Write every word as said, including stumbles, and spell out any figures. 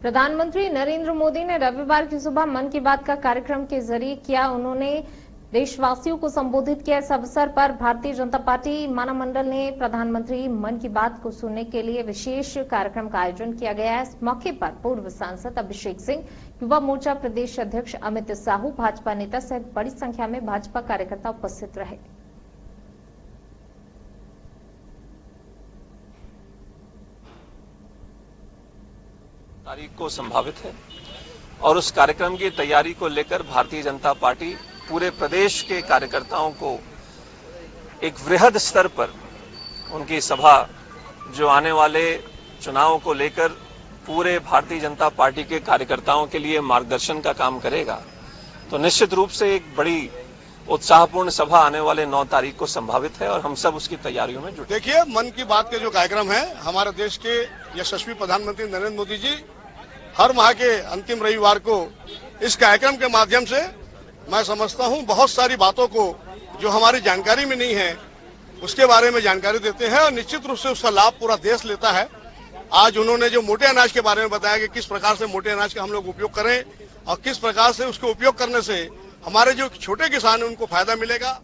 प्रधानमंत्री नरेंद्र मोदी ने रविवार की सुबह मन की बात का कार्यक्रम के जरिए किया। उन्होंने देशवासियों को संबोधित किया। इस अवसर पर भारतीय जनता पार्टी मानव मंडल ने प्रधानमंत्री मन की बात को सुनने के लिए विशेष कार्यक्रम का आयोजन किया गया है। इस मौके पर पूर्व सांसद अभिषेक सिंह, युवा मोर्चा प्रदेश अध्यक्ष अमित साहू, भाजपा नेता सहित बड़ी संख्या में भाजपा कार्यकर्ता उपस्थित रहे। तारीख को संभावित है और उस कार्यक्रम की तैयारी को लेकर भारतीय जनता पार्टी पूरे प्रदेश के कार्यकर्ताओं को एक वृहद स्तर पर उनकी सभा जो आने वाले चुनावों को लेकर पूरे भारतीय जनता पार्टी के कार्यकर्ताओं के लिए मार्गदर्शन का काम करेगा। तो निश्चित रूप से एक बड़ी उत्साहपूर्ण सभा आने वाले नौ तारीख को संभावित है और हम सब उसकी तैयारियों में जुटे। देखिए, मन की बात के जो कार्यक्रम है, हमारे देश के यशस्वी प्रधानमंत्री नरेंद्र मोदी जी हर माह के अंतिम रविवार को इस कार्यक्रम के माध्यम से मैं समझता हूं बहुत सारी बातों को जो हमारी जानकारी में नहीं है उसके बारे में जानकारी देते हैं और निश्चित रूप से उसका लाभ पूरा देश लेता है। आज उन्होंने जो मोटे अनाज के बारे में बताया कि किस प्रकार से मोटे अनाज का हम लोग उपयोग करें और किस प्रकार से उसके उपयोग करने से हमारे जो छोटे किसान हैं उनको फायदा मिलेगा।